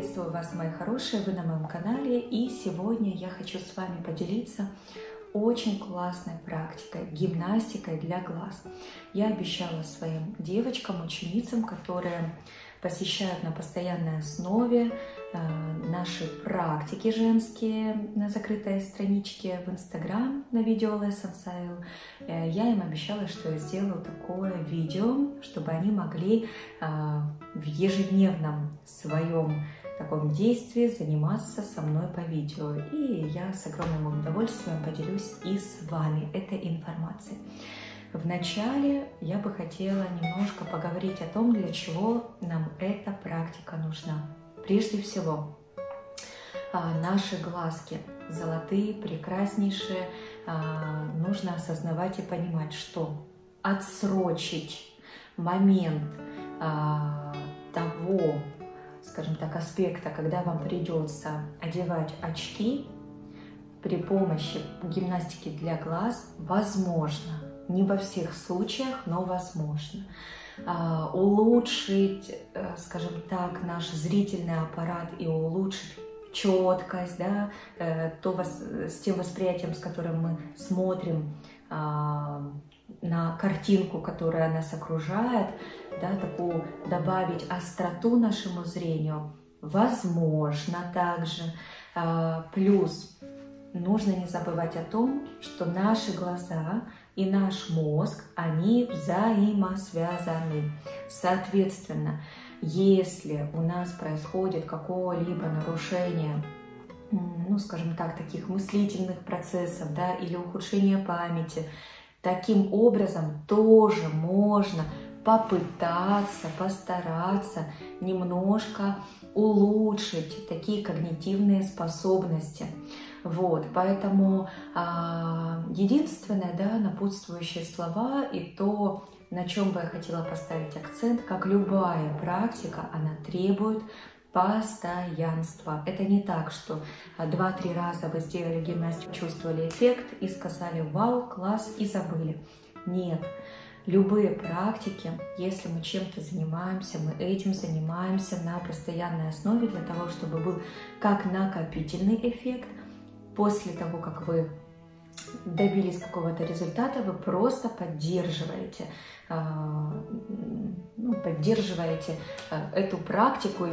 Приветствую вас, мои хорошие, вы на моем канале, и сегодня я хочу с вами поделиться очень классной практикой, гимнастикой для глаз. Я обещала своим девочкам, ученицам, которые посещают на постоянной основе наши практики женские на закрытой страничке в Instagram на видео Lesson Style. Я им обещала, что я сделаю такое видео, чтобы они могли в ежедневном своем таком действии заниматься со мной по видео. И я с огромным удовольствием поделюсь и с вами этой информацией. Вначале я бы хотела немножко поговорить о том, для чего нам эта практика нужна. Прежде всего, наши глазки золотые, прекраснейшие, нужно осознавать и понимать, что отсрочить момент того, скажем так, аспекта, когда вам придется одевать очки при помощи гимнастики для глаз, возможно. Не во всех случаях, но возможно. Улучшить, скажем так, наш зрительный аппарат и улучшить четкость, да, с тем восприятием, с которым мы смотрим на картинку, которая нас окружает, да, такую добавить остроту нашему зрению, возможно также. Плюс нужно не забывать о том, что наши глаза и наш мозг, они взаимосвязаны. Соответственно, если у нас происходит какое-либо нарушение, ну, скажем так, таких мыслительных процессов, да, или ухудшение памяти, таким образом тоже можно попытаться, постараться немножко улучшить такие когнитивные способности. Вот, поэтому единственное, да, напутствующие слова и то, на чем бы я хотела поставить акцент, как любая практика, она требует постоянства. Это не так, что 2-3 раза вы сделали гимнастику, чувствовали эффект и сказали «Вау, класс» и забыли. Нет. Любые практики, если мы чем-то занимаемся, мы этим занимаемся на постоянной основе для того, чтобы был как накопительный эффект. После того, как вы добились какого-то результата, вы просто поддерживаете эту практику и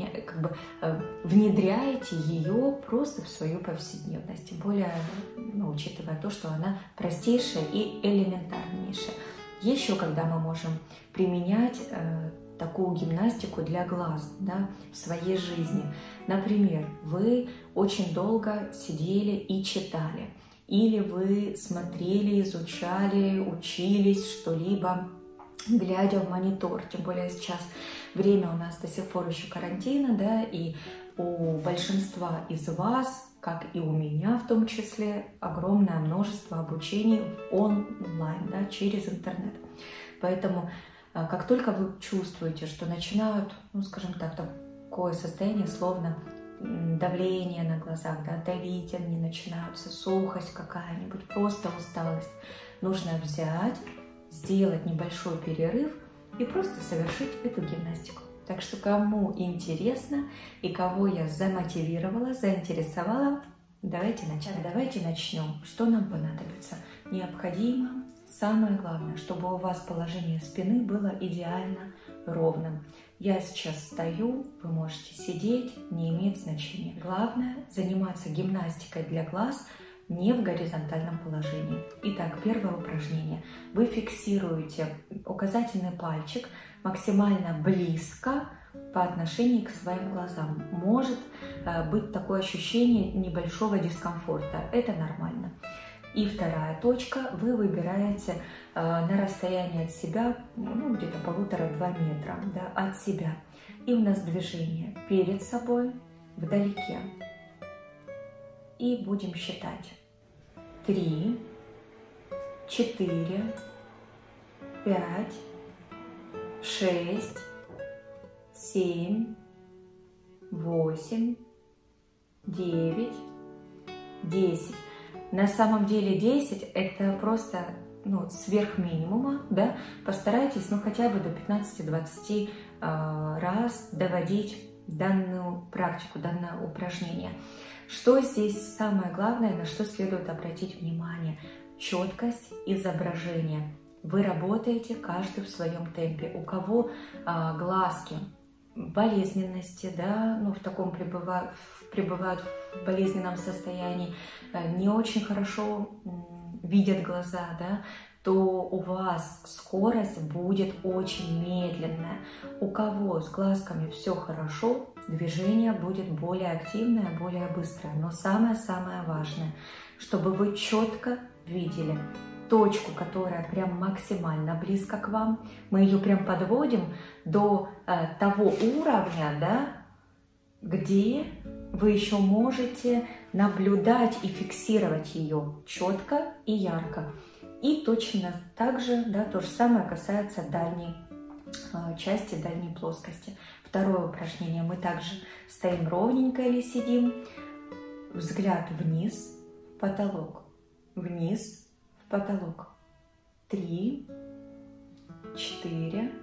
внедряете ее просто в свою повседневность. Тем более, учитывая то, что она простейшая и элементарнейшая. Еще когда мы можем применять такую гимнастику для глаз, да, в своей жизни. Например, вы очень долго сидели и читали, или вы смотрели, изучали, учились что-либо, глядя в монитор. Тем более сейчас время у нас до сих пор еще карантина, да, и у большинства из вас, как и у меня в том числе, огромное множество обучений онлайн, да, через интернет. Поэтому как только вы чувствуете, что начинают, скажем так, такое состояние, словно давление на глазах, да, давить они начинаются, сухость какая-нибудь, просто усталость, нужно взять, сделать небольшой перерыв и просто совершить эту гимнастику. Так что кому интересно и кого я замотивировала, заинтересовала, давайте начнем. Что нам понадобится? Необходимо, самое главное, чтобы у вас положение спины было идеально ровным. Я сейчас стою, вы можете сидеть, не имеет значения. Главное заниматься гимнастикой для глаз не в горизонтальном положении. Итак, первое упражнение. Вы фиксируете указательный пальчик максимально близко по отношению к своим глазам. Может быть такое ощущение небольшого дискомфорта. Это нормально. И вторая точка, вы выбираете на расстоянии от себя, где-то 1,5–2 метра, да, от себя. И у нас движение перед собой, вдалеке. И будем считать. 3, 4, 5, 6, 7, 8, 9, 10. На самом деле 10 это просто сверх минимума, да? Постарайтесь хотя бы до 15-20 раз доводить данную практику, данное упражнение. Что здесь самое главное, на что следует обратить внимание? Четкость изображения. Вы работаете каждый в своем темпе. У кого глазки болезненности, да, ну, в таком пребывают в болезненном состоянии, не очень хорошо видят глаза, да, то у вас скорость будет очень медленная. У кого с глазками все хорошо, движение будет более активное, более быстрое. Но самое-самое важное, чтобы вы четко видели точку, которая прям максимально близко к вам. Мы ее прям подводим до того уровня, да, где вы еще можете наблюдать и фиксировать ее четко и ярко. И точно так же, да, то же самое касается дальней части, дальней плоскости. Второе упражнение. Мы также стоим ровненько или сидим. Взгляд вниз, потолок. Вниз, в потолок. 3, 4.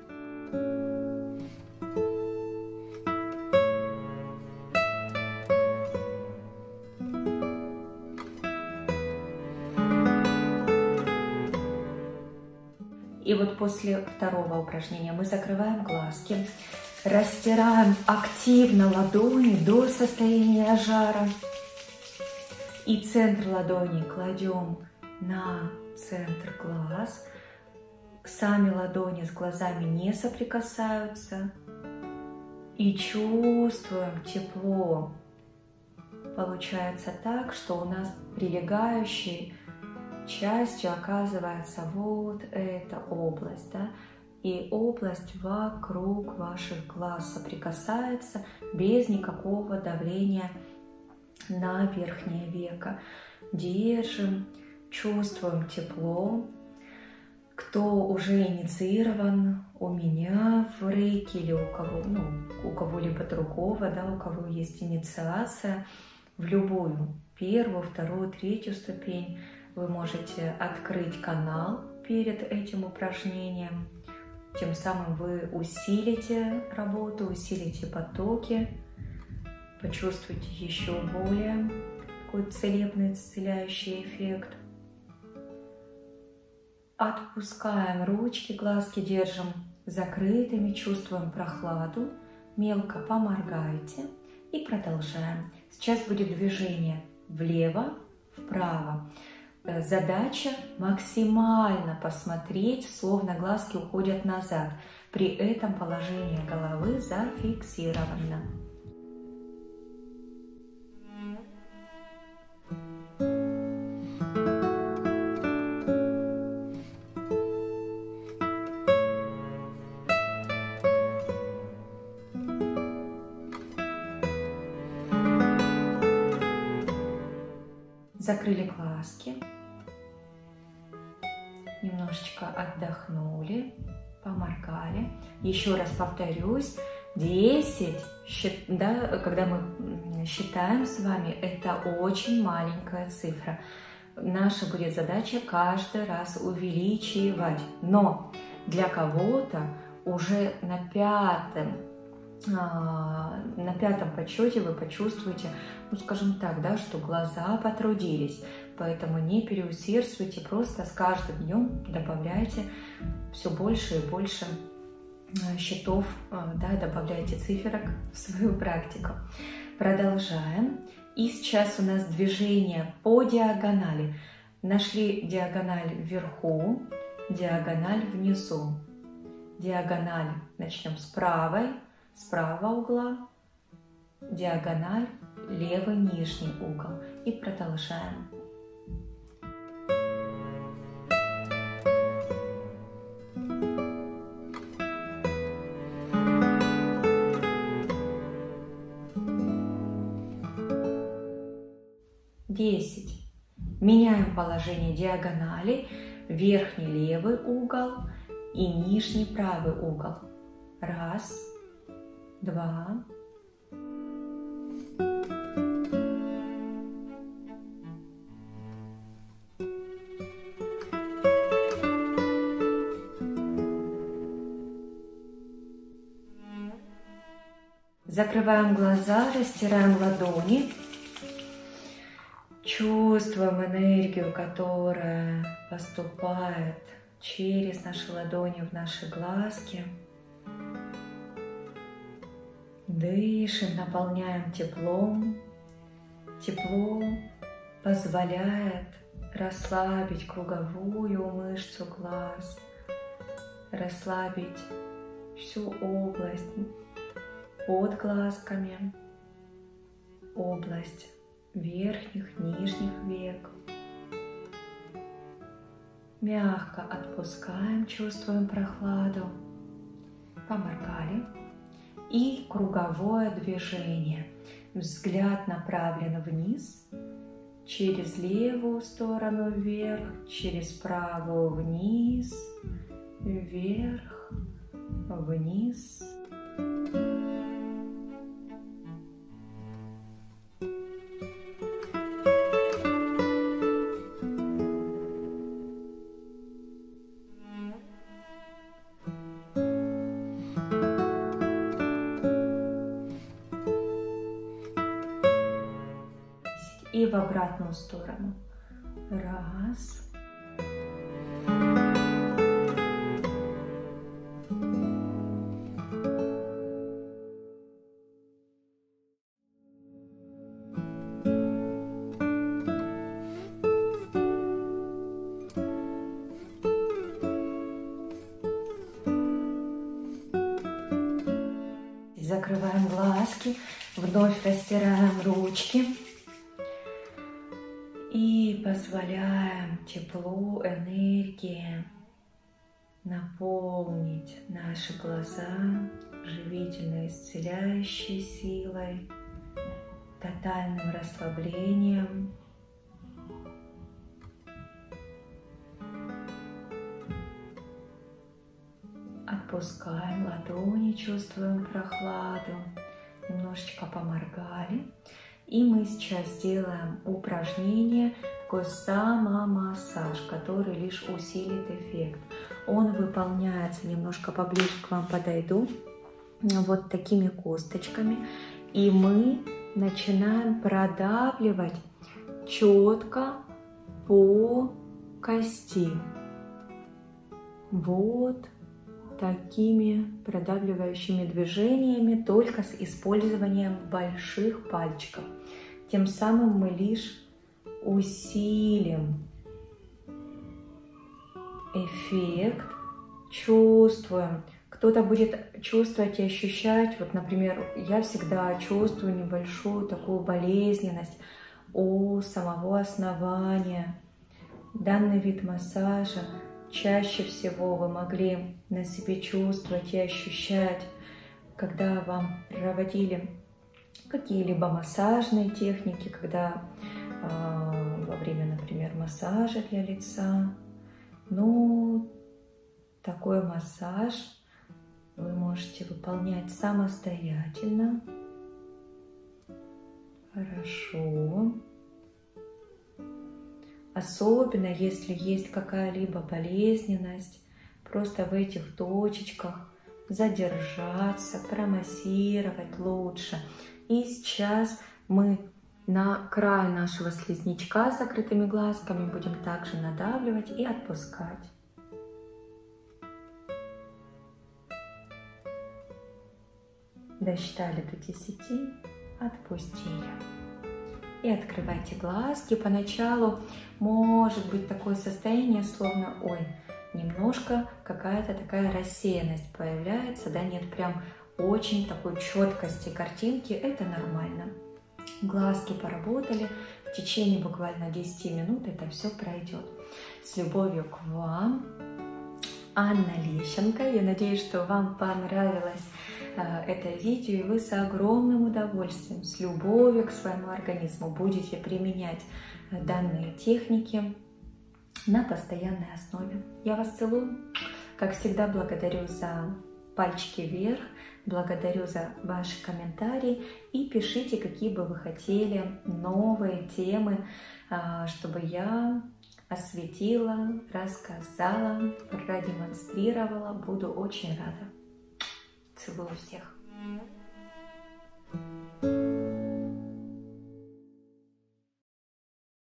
И вот после второго упражнения мы закрываем глазки, растираем активно ладони до состояния жара. И центр ладони кладем на центр глаз. Сами ладони с глазами не соприкасаются. И чувствуем тепло. Получается так, что у нас прилегающий частью оказывается вот эта область, да, и область вокруг ваших глаз соприкасается без никакого давления на верхнее веко. Держим, чувствуем тепло. Кто уже инициирован у меня в рейки или у кого, у кого-либо другого, да, у кого есть инициация в любую, первую, вторую, третью ступень, вы можете открыть канал перед этим упражнением. Тем самым вы усилите работу, усилите потоки, почувствуете еще более такой целебный, исцеляющий эффект. Отпускаем ручки, глазки держим закрытыми, чувствуем прохладу. Мелко поморгайте и продолжаем. Сейчас будет движение влево, вправо. Задача максимально посмотреть, словно глазки уходят назад. При этом положение головы зафиксировано. Закрыли глазки, немножечко отдохнули, поморгали. Еще раз повторюсь, 10, да, когда мы считаем с вами, это очень маленькая цифра. Наша будет задача каждый раз увеличивать, но для кого-то уже на пятом подсчете вы почувствуете, ну скажем так, да, что глаза потрудились. Поэтому не переусердствуйте, просто с каждым днем добавляйте все больше и больше счетов, да, добавляйте циферок в свою практику. Продолжаем. И сейчас у нас движение по диагонали. Нашли диагональ вверху, диагональ внизу. Диагональ начнем с правого угла, диагональ, левый нижний угол. И продолжаем. Десять. Меняем положение диагонали, верхний левый угол и нижний правый угол. Раз, два, Закрываем глаза, растираем ладони. Чувствуем энергию, которая поступает через наши ладони в наши глазки. Дышим, наполняем теплом. Тепло позволяет расслабить круговую мышцу глаз, расслабить всю область под глазками, область верхних, нижних век. Мягко отпускаем, чувствуем прохладу. Поморгали. И круговое движение. Взгляд направлен вниз, через левую сторону вверх, через правую вниз, вверх, вниз. И в обратную сторону. Раз. Закрываем глазки, вновь растираем ручки. И позволяем теплу, энергии наполнить наши глаза живительной исцеляющей силой, тотальным расслаблением. Отпускаем ладони, чувствуем прохладу, немножечко поморгали. И мы сейчас сделаем упражнение, такой самомассаж, который лишь усилит эффект. Он выполняется, немножко поближе к вам подойду, вот такими косточками. И мы начинаем продавливать четко по кости. Вот такими продавливающими движениями, только с использованием больших пальчиков. Тем самым мы лишь усилим эффект, чувствуем. Кто-то будет чувствовать и ощущать, вот, например, я всегда чувствую небольшую такую болезненность у самого основания. Данный вид массажа чаще всего вы могли на себе чувствовать и ощущать, когда вам проводили какие-либо массажные техники, когда во время, например, массажа для лица. Ну, такой массаж вы можете выполнять самостоятельно. Хорошо. Особенно, если есть какая-либо болезненность, просто в этих точечках задержаться, промассировать лучше. И сейчас мы на край нашего слизнячка с закрытыми глазками будем также надавливать и отпускать. Досчитали до 10, отпустили. И открывайте глазки. Поначалу может быть такое состояние, словно, ой, немножко какая-то такая рассеянность появляется, да, нет прям очень такой четкости картинки, это нормально. Глазки поработали, в течение буквально 10 минут это все пройдет. С любовью к вам, Анна Лещенко. Я надеюсь, что вам понравилось это видео, и вы с огромным удовольствием, с любовью к своему организму будете применять данные техники на постоянной основе. Я вас целую. Как всегда, благодарю за пальчики вверх, благодарю за ваши комментарии и пишите, какие бы вы хотели новые темы, чтобы я осветила, рассказала, продемонстрировала. Буду очень рада. Целую всех.